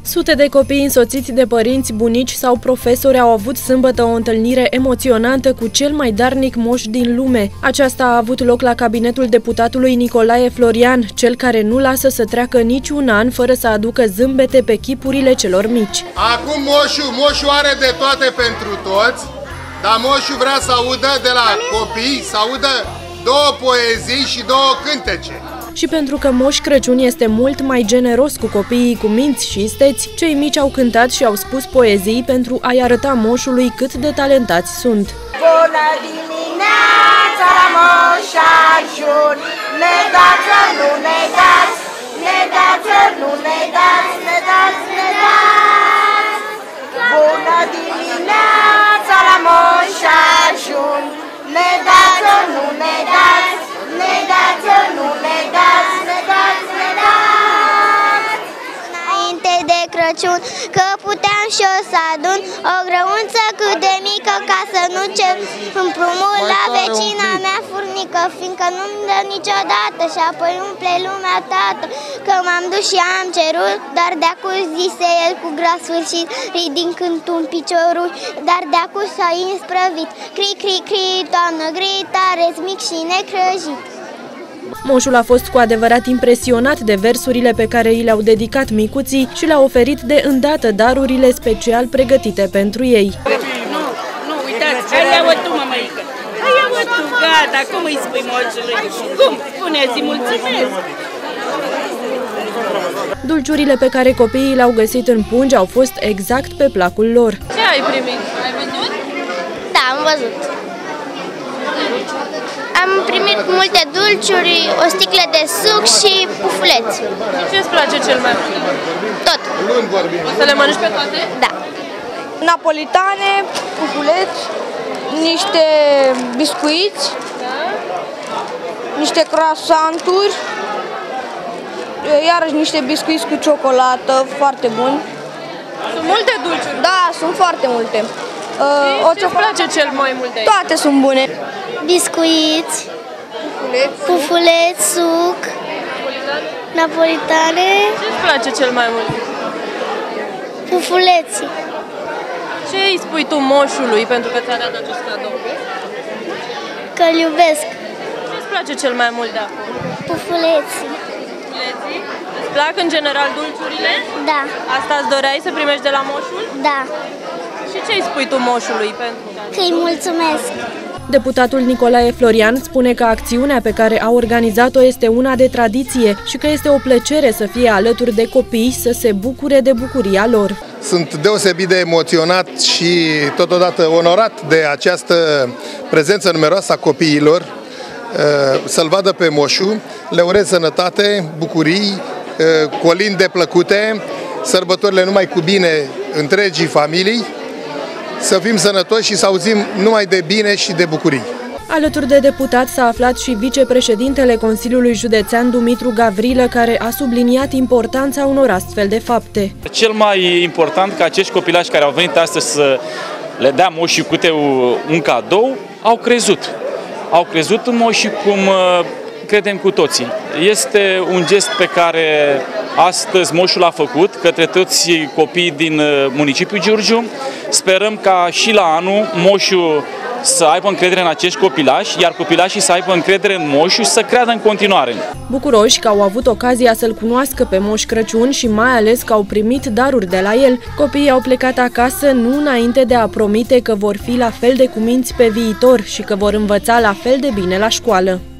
Sute de copii însoțiți de părinți, bunici sau profesori au avut sâmbătă o întâlnire emoționantă cu cel mai darnic moș din lume. Aceasta a avut loc la cabinetul deputatului Nicolae Florian, cel care nu lasă să treacă niciun an fără să aducă zâmbete pe chipurile celor mici. Acum moșul are de toate pentru toți, dar moșul vrea să audă de la copii, să audă două poezii și două cântece. Și pentru că Moș Crăciun este mult mai generos cu copiii cu minți și isteți, cei mici au cântat și au spus poezii pentru a-i arăta moșului cât de talentați sunt. Bună dimineața, Moș Crăciun, negață, nu negați, negață, nu negați, negați, negați. Bună dimineața, Moș Crăciun, negață, nu negați, negață, nu negați, negați, negați. Înainte de Crăciun, că puteam și eu să adun o grăunță cât de mică ca să nu cer împrumut la vecina mea furnică, fiindcă nu-mi dă niciodată și apoi umple lumea toată. Că m-am dus și am cerut, dar de-acu zise el cu gras sfârșit, ridicând un piciorul, dar de-acu s-a isprăvit. Cri, cri, cri, toamnă gri, tare-ți mic și necrăjit. Moșul a fost cu adevărat impresionat de versurile pe care i le-au dedicat micuții și le-a oferit de îndată darurile special pregătite pentru ei. Nu, uitați, hai ia-o tu, mămăică. Hai ia-o tu, gata, cum îi spui moșului? Cum? Spune-ți, mulțumesc! Dulciurile pe care copiii le-au găsit în pungi au fost exact pe placul lor. Ce ai primit? Ai văzut? Da, am văzut. Am primit multe dulciuri, o sticlă de suc și pufuleți. Ce îți place cel mai mult? Tot. O să le mănânci pe toate? Da. Napolitane, pufuleți, niște biscuiți, niște croissanturi, iarăși niște biscuiți cu ciocolată, foarte buni. Sunt multe dulciuri? Da, sunt foarte multe. Ce-ți place cel mai mult de aici? Toate sunt bune. Biscuiți, pufuleți, suc, napolitane. Ce-ți place cel mai mult? Pufuleții. Ce îi spui tu moșului pentru că ți-a dat acest cadou? Că-l iubesc. Ce-ți place cel mai mult de acum? Pufuleții. Pufuleții? Îți plac în general dulciurile? Da. Asta îți doreai să primești de la moșul? Da. Și ce îi spui tu moșului pentru că? Că-i mulțumesc. Deputatul Nicolae Florian spune că acțiunea pe care a organizat-o este una de tradiție și că este o plăcere să fie alături de copii, să se bucure de bucuria lor. Sunt deosebit de emoționat și totodată onorat de această prezență numeroasă a copiilor, să-l vadă pe moșu. Le urez sănătate, bucurii, colinde plăcute, sărbătorile numai cu bine întregii familii, să fim sănătoși și să auzim numai de bine și de bucurii. Alături de deputat s-a aflat și vicepreședintele Consiliului Județean Dumitru Gavrilă, care a subliniat importanța unor astfel de fapte. Cel mai important că acești copilași care au venit astăzi să le dea moșii câte un cadou, au crezut. Au crezut în moșii cum credem cu toții. Este un gest pe care astăzi moșul a făcut către toți copiii din municipiul Giurgiu. Sperăm ca și la anul moșul să aibă încredere în acești copilași, iar copilașii să aibă încredere în moșul și să creadă în continuare. Bucuroși că au avut ocazia să-l cunoască pe Moș Crăciun și mai ales că au primit daruri de la el, copiii au plecat acasă nu înainte de a promite că vor fi la fel de cuminți pe viitor și că vor învăța la fel de bine la școală.